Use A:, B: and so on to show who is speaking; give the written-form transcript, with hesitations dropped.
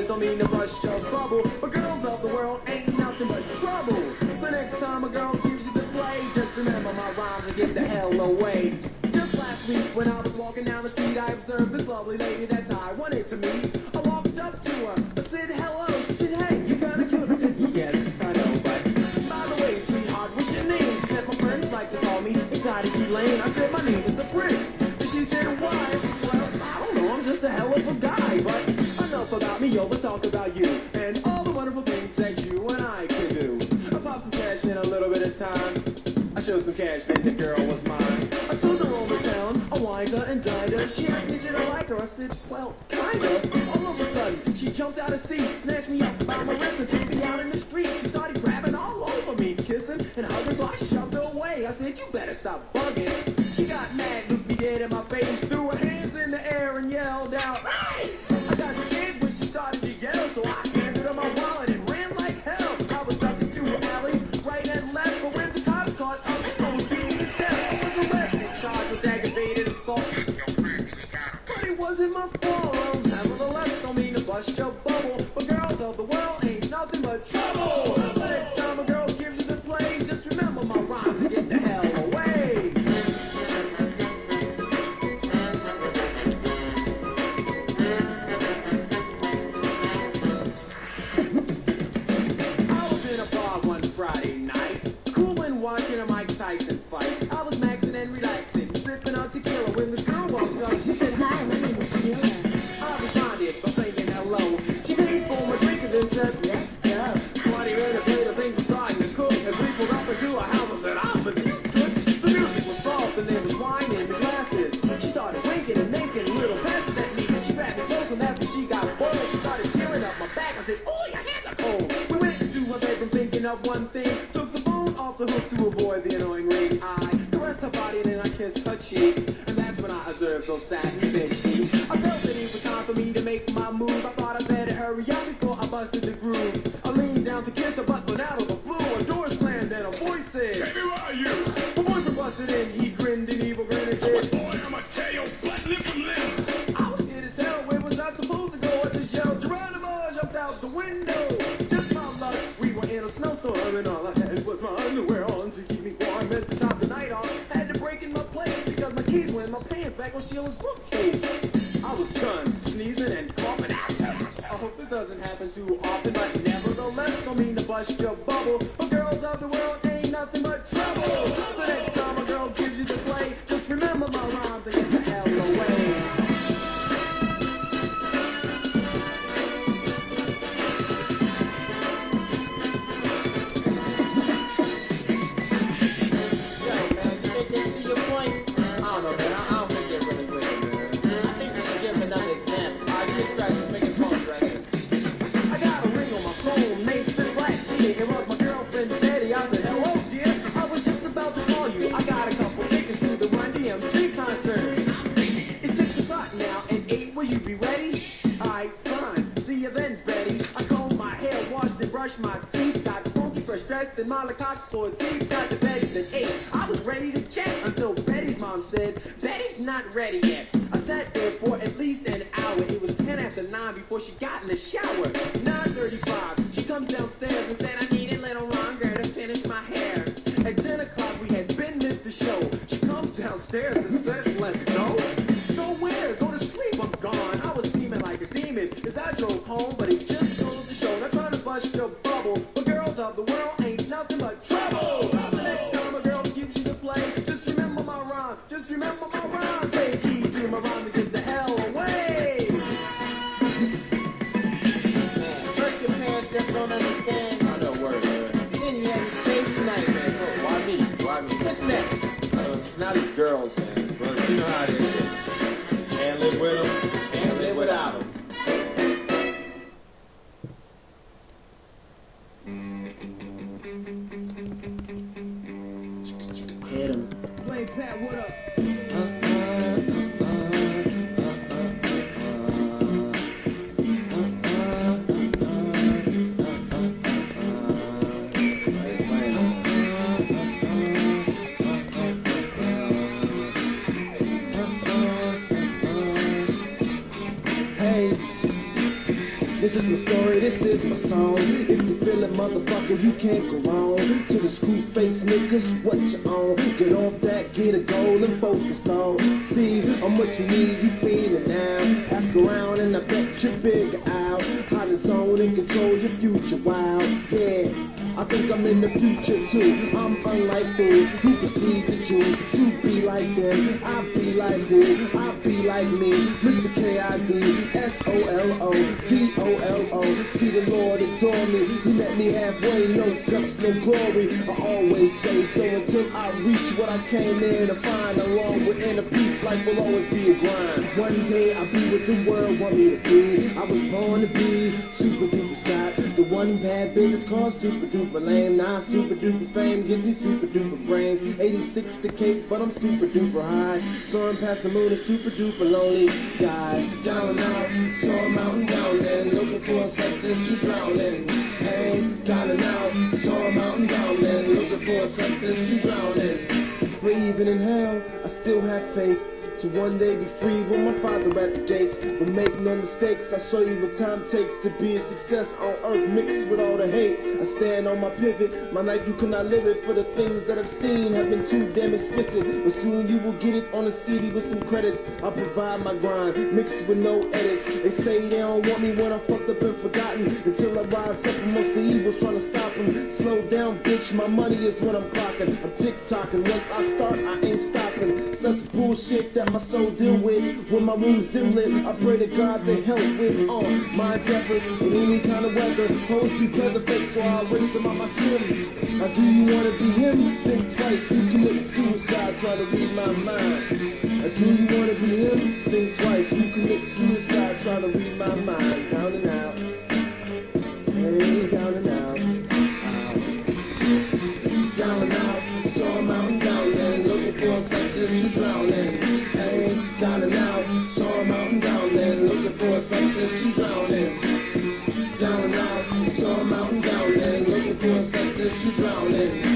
A: boys don't mean to bust your bubble, but girls of the world ain't nothing but trouble. So next time a girl gives you the play, just remember my rhymes and get the hell away. Just last week when I was walking down the street, I observed this lovely lady that I wanted to meet. I walked up to her, I said hello, she said hey, you're kinda cute. I said yes, I know, but by the way, sweetheart, what's your name? She said my friends like to call me Exotic Elaine. I said my name is the Prince. And she said why? I said well, I don't know, I'm just a hell of a guy, but enough about me, yo, let's talk about you and all the wonderful things that you and I can do. Apart from cash and a little bit of time, I showed some cash, then the girl was mine. I took her over town, I wined her and dined her. She asked me did I like her, I said, well, kinda. All of a sudden, she jumped out of seat, snatched me up by my wrist and took me out in the street. She started grabbing all over me, kissing and hugging, so I shoved her away. I said, you better stop bugging. She got mad, looked me dead in my face, threw her hands in the air and yelled out, hey! I got scared when she started to yell, so I handed her my wallet and ran like hell. I was ducking through alleys, right and left, but when the cops caught up, they almost beat me to death. I was arrested, charged with aggravated assault, but it wasn't my fault. Nevertheless, don't mean to bust your bubble, but girls of the world ain't nothing but trouble. So next time a girl gives you the play, just remember my rhymes and get the hell away. I was in a bar one Friday night, coolin' watching a Mike Tyson fight. I was maxing and relaxing, sipping on tequila when this girl walked up. She said, hi, my name is Sheila. I responded by saying hello. She paid for my drink and then said, let's go. 20 minutes later, things were starting to cook. As we pulled up into a house, I said, I'm with you toots. The music was soft and there was wine in the glasses. She started winking and making little passes at me. She grabbed me close and that's when she got bold. She started peeling up my back. I said, oh, your hands are cold. We went into her bedroom thinking of one thing. Took the phone off the hook to avoid the annoying ring. I caressed her body and then I kissed her cheek. And that's when I observed those satin bed sheets. I felt that it was time for me to make my move. I thought I better hurry up before I busted the groove. I leaned down to kiss her, but when out of the blue, a door slammed and a voice said,
B: Baby, where are you?
A: my boyfriend busted in. He grinned an evil grin and said,
B: Boy, I'ma tear your butt limb from limb.
A: I was scared as hell. Where was I supposed to go? I just yelled, Geronimo, I jumped out the window. Just my luck, we were in a snowstorm and all I had was my underwear on to keep me warm. Meant to top the night off. Had to break in my place because my keys were in my pants back on Sheila's bookcase. I was done sneezing and coughing. I hope this doesn't happen too often, but nevertheless, don't mean to bust your bubble. But girls of the world ain't nothing but trouble. So next time a girl gives you the play, just remember my rhymes and get the hell away. It was my girlfriend Betty. I said, hello dear, I was just about to call you. I got a couple tickets to the Run DMC concert. It's 6 o'clock now and 8, will you be ready? Alright, fine, see you then Betty. I combed my hair, washed and brushed my teeth. Got funky fresh dressed in Molly Cox for a teeth. Got to Betty's at 8, I was ready to check until Betty's mom said, Betty's not ready yet. I sat there for at least an hour. It was 10 after 9 before she got in the shower. 9:35, she comes downstairs and said, I need a little longer to finish my hair. At 10 o'clock, we had been missed the show. She comes downstairs and says, let's go. Go where? Go to sleep, I'm gone. I was steaming like a demon as I drove home, but it just goes to show. Not trying to bust your bubble, but girls of the world ain't nothing but trouble. So next time a girl gives you the play, just remember my rhyme. Just remember my rhyme. Take heed to my rhyme to get the hell away.
C: First your parents just don't understand.
A: I know word, man.
C: Then you have this crazy night, man.
A: Oh, why me? Why me?
C: What's next?
A: It's not these girls, man. But you know how it is. Can't live with them, can't live without them.
C: Hit him.
A: Play Pat, what up?
C: This is
D: this is my song. If you feel it, motherfucker, you can't go wrong. To the screw face niggas, what you on? Get off that, get a goal and focus on. See, I'm what you need, you feeling now. Ask around and I bet you figure out how to zone and control your future. Wow, yeah. I think I'm in the future too. I'm unlike fools who perceive the Jews to be like them. I be like who? I be like me. Mr. K-I-D-S-O-L-O-D-O-L-O. See the Lord adore me. He met me halfway, no guts, no glory. I always say so until I reach what I came in to find. Along with inner peace, life will always be a grind. One day I'll be what the world want me to be. I was born to be super duper Scott. The one bad business called super duper lame. Now super duper fame gives me super duper brains. 86 the Cape, but I'm super duper high. Soaring past the moon, a super duper lonely guy. Down and out, saw a mountain down there, looking for a substance to drown in. Hey, down and out, saw a mountain down there, looking for a substance to drown in. For even in hell, I still have faith to one day be free with my father at the gates. But make no mistakes, I'll show you what time takes to be a success on earth mixed with all the hate. I stand on my pivot, my life you cannot live it. For the things that I've seen have been too damn explicit. But soon you will get it on a CD with some credits. I'll provide my grind, mixed with no edits. They say they don't want me when I'm fucked up and forgotten. Until I rise up amongst the evils trying to stop them. Slow down, bitch, my money is what I'm clocking. I'm tick-tocking, once I start, I ain't stopping. Such bullshit that my soul deal with. When my room's dim lit, I pray to God to help with my endeavors in any kind of weather. Hoes be pleather fake, so I'll race them out my skin. Now do you wanna be him? Think twice, you commit suicide, try to read my mind. Now do you wanna be him? Think twice, you commit suicide, try to read my mind. Down and out, hey, down and out, down and out. Saw a mountain down there, looking for a substance to drown in. Hey, down and out. Saw a mountain down there, looking for a substance to drown in. Down and out. Saw a mountain down there, looking for a substance to drown in.